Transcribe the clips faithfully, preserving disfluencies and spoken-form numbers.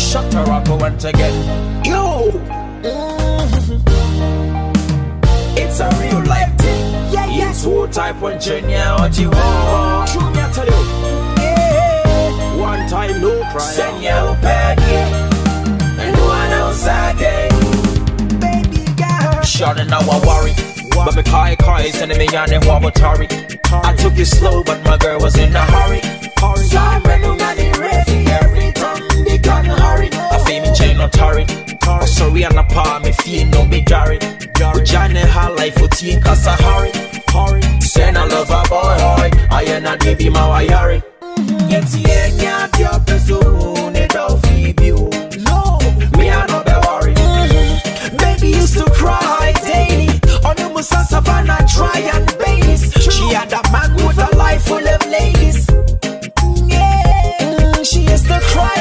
shut her up once again. Yo, mm-hmm. It's a real life thing. Yeah, yeah. It's who type one journey what you want. True me I tell you. Yeah. One time no cry. Send you back and one else again. Baby girl. Shot and now I worry. But me cry cry sending me on and wabatari. I took it slow but my girl was in a hurry. So I'm running on the ready every time they gonna hurry. I feel me chain not hurry. Sorry I'm a pa me feel no be jarry. Johnny her life for tea cause I hurry. Send a love a boy I ain't a baby my wayari. It's yeah yeah your person it don't feed you. No me I no be worry. Baby used to cry daily on the Musa Savannah dry and babies. She had a man with a life full of ladies. Yeah, she used to cry.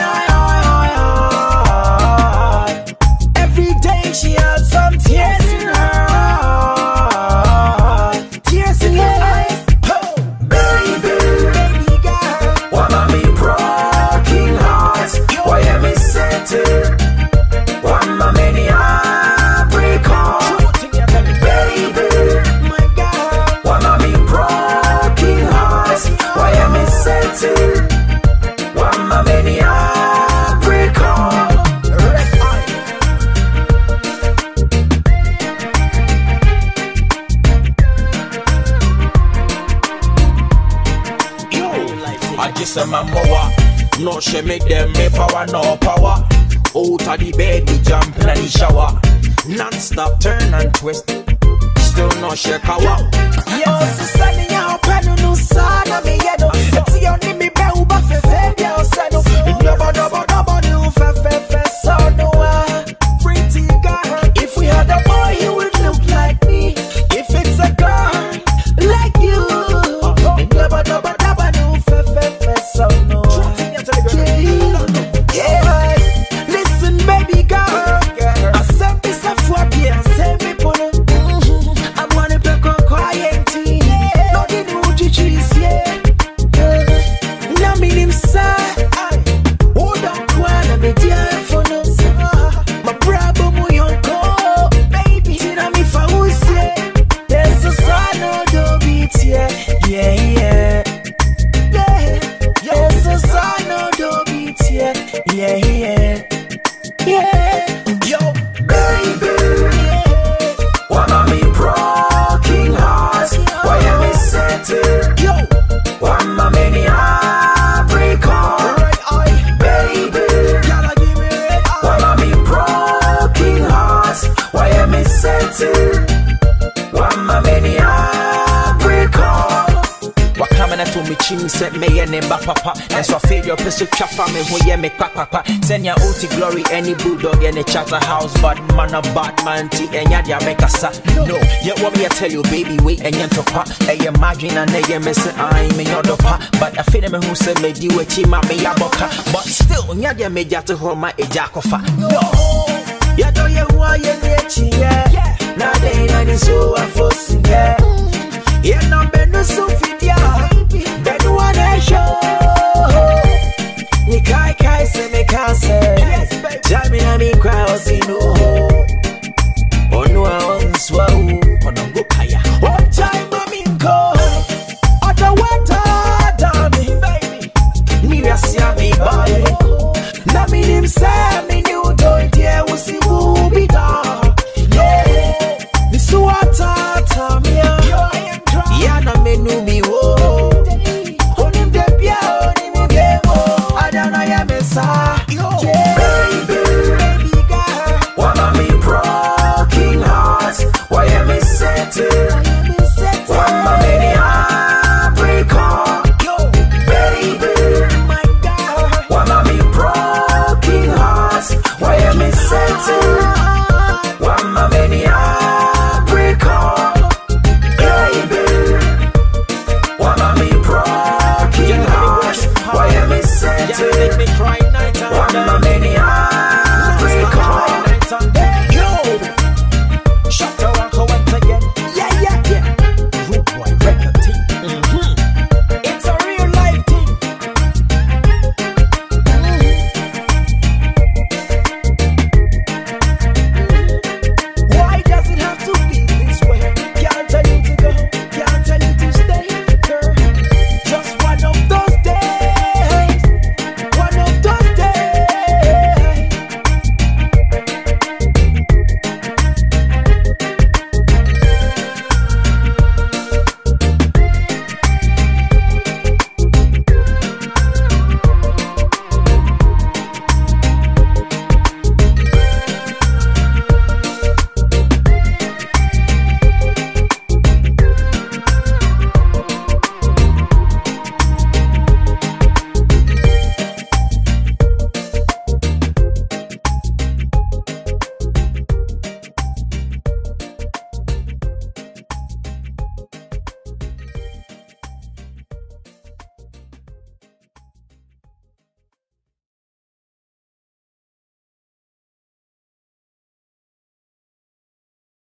Every day she had some tears in her eyes. Tears in her eyes. Oh, baby, baby girl, why am I broken heart? Why am I settled? Why am I many heartbreak heart? Baby, my girl, why am I broken heart? Why am I settled? Why am I many heartbreak heart? I just a my mower. No she make them me power, no power. Out of the bed, we jump in the shower. Non-stop turn and twist. Still no she cover. Yo, sister, me a open no sana me yedo. It's your name me be uba fe fe be outside. Double double double do fe fe fe so no ah. Pretty girl. If we had a boy, he would look like me. If it's a girl like you, double double double do fe fe fe so no. Yeah, listen, baby girl. I said this a for me, I said me put it. I'm gonna be quiet, no the new trees, yeah. Now me him say, hold on, wanna be there for no. My brother, my uncle, baby, tina me for who's yeah. There's a sign of the beat, yeah, yeah, yeah. There's a sign of the beat, yeah, yeah, yeah, yeah. Yo, baby, why am I broken heart? Why am I settled? Yo, why am I many heartbreak heart? Baby, why am I broken heart? Why am I settled? Why am I many heartbreak heart? What coming to me chin set me and name papa. And so I feel your pistol chop for me when you make papa. Send your O T glory any bulldog any chatter house. Bad man a bad man tea and ya make a sa. No, you want me to tell you baby wait and you to pa. Hey imagine and they missing I'm in your pa. But I feel me who said me do a chima me a boka. But still ya dia me ja to hold my ejakofa. No, you know you want you need yeah. Now they know so I force yeah. Yeah, no be no so fit ya. Then one a show. Ni kai kai se me can say. Jammy na me cry see no. Oh no I on swau. Oh no go kaya. Oh time mami go. Other water damn baby. Ni rasia me boy. Na me him say me new toy dear we see who be da. Yeah. This water tam ya. Yana menu mi wo. Onim de bia onim de wo. Adana ya mesa. Baby, baby girl. Why am I broken heart? Why am I settled? Why am I many heartbreak heart? Baby, my girl. Why am I broken heart? Why am I settled? Why am I many heartbreak heart? Why am I broken heart? Why am I settled?